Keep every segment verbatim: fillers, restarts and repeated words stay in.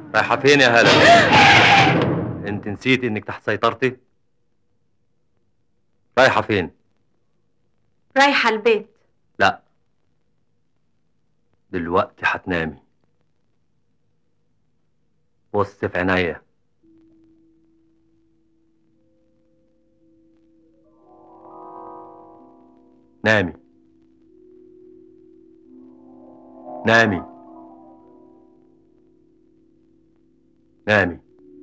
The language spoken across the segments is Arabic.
رايحة فين يا هلا؟ انت نسيتي انك تحت سيطرتي؟ رايحة فين؟ رايحة البيت. لا، دلوقتي هتنامي. بص في عينيا. نامي نامي نامي.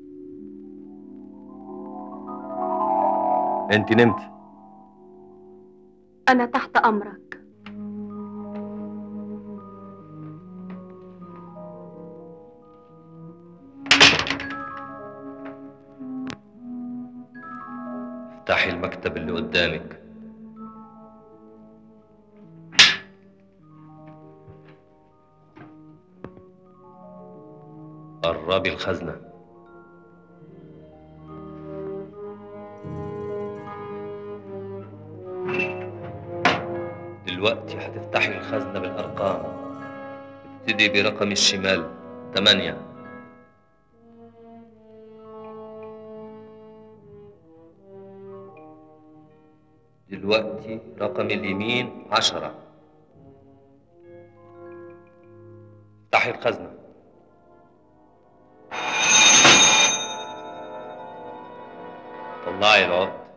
انت نمتي. أنا تحت أمرك. افتحي المكتب اللي قدامك. قربي الخزنة. دلوقتي هتفتحي الخزنة بالأرقام. ابتدي برقم الشمال تمانية. دلوقتي رقم اليمين عشرة. افتحي الخزنة. طلعي العقد.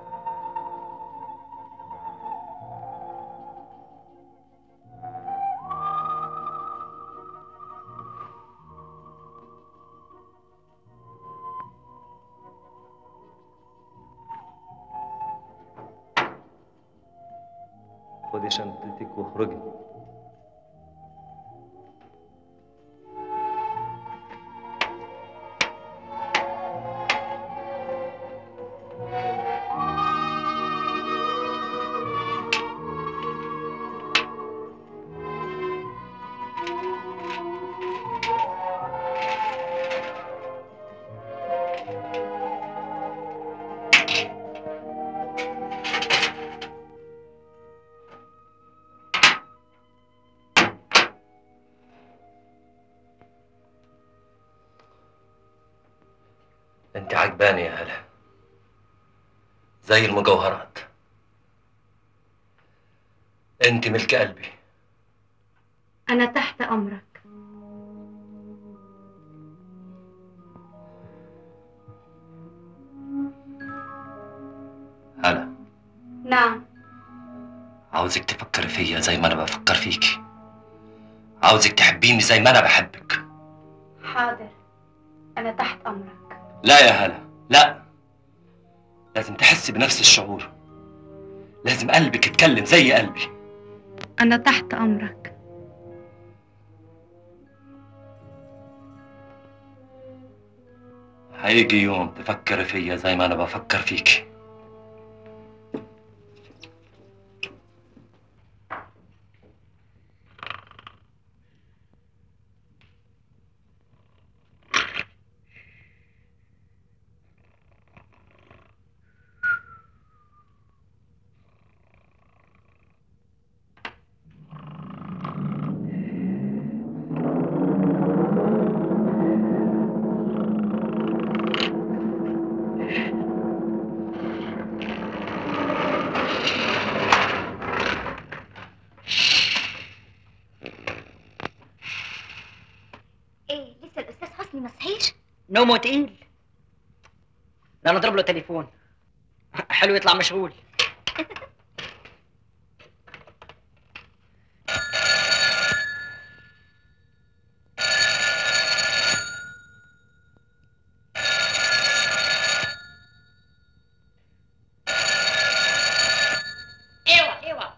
خدي شنطتك واخرجي. انت عجباني يا هلا، زي المجوهرات. انت ملك قلبي. أنا تحت أمرك. هلا. نعم. عاوزك تفكري فيا زي ما انا بفكر فيكي. عاوزك تحبيني زي ما انا بحبك. حاضر، أنا تحت أمرك. لا يا هلا، لا. لازم تحسي بنفس الشعور. لازم قلبك يتكلم زي قلبي. أنا تحت أمرك. هيجي يوم تفكري فيا زي ما انا بفكر فيكي. نومه تقيل. لا نضرب له تليفون. حلو يطلع مشغول. ايوه ايوه.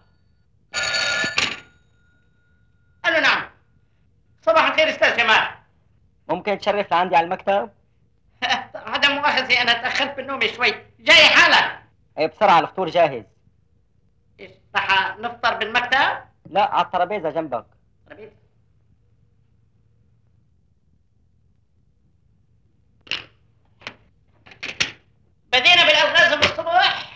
الو نعم. صباح الخير استاذ جمال. ممكن تشرف لعندي على المكتب؟ عدم مؤاخذة أنا تأخرت بالنوم شوي، جاي حالا. ايه بسرعة الفطور جاهز. إيش رح نفطر بالمكتب؟ لا على الترابيزة جنبك. ترابيزة. بدينا بالألغاز من الصبح.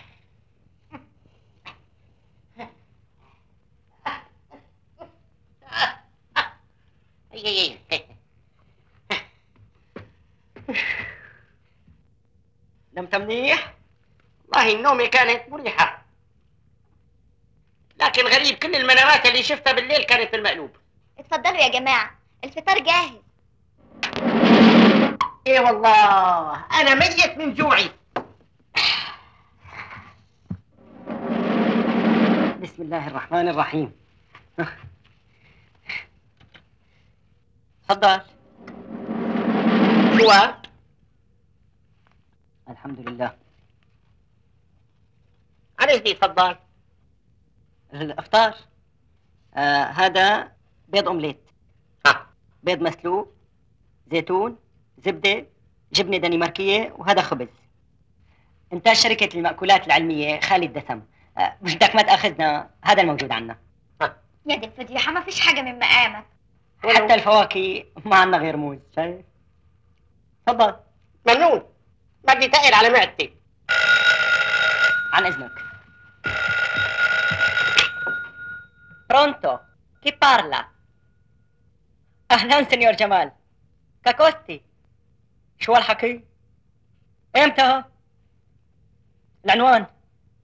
نمت منيح؟ والله النومة كانت مريحة، لكن غريب كل المنامات اللي شفتها بالليل كانت بالمقلوب. اتفضلوا يا جماعة، الفطار جاهز. ايه والله انا ميت من جوعي. بسم الله الرحمن الرحيم. تفضل. شو هاد؟ الحمد لله. على ايش تفضل؟ الافطار. آه هذا بيض اومليت. ها. بيض مسلوق، زيتون، زبده، جبنه دنماركيه، وهذا خبز. انتاج شركه المأكولات العلميه خالي الدسم. آه مش بدك ما تاخذنا، هذا الموجود عندنا. يا دي الفضيحة، ما فيش حاجة من مقامك. حتى الفواكه ما عندنا غير موز، شايف؟ تفضل. ممنون، بدي تقل على معدتي. عن اذنك. برونتو، كي بارلا؟ اهلا سنيور جمال. كاكوستي. شو هالحكي؟ امتى؟ العنوان.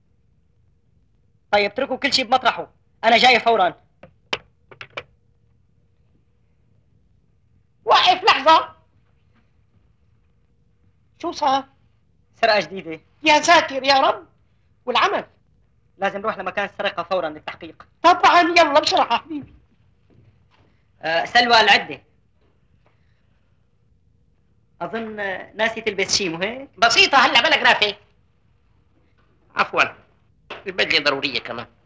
طيب اتركوا كل شيء بمطرحه، انا جاي فورا. وقف لحظة. شو صار؟ سرقة جديدة. يا ساتر يا رب، والعمل؟ لازم نروح لمكان السرقة فورا للتحقيق. طبعا، يلا بسرعة حبيبي. أه سلوى العدة. أظن ناسي تلبس شيء، مو هيك؟ بسيطة، هلا بلا جرافيك. عفوا، البدلة ضرورية كمان.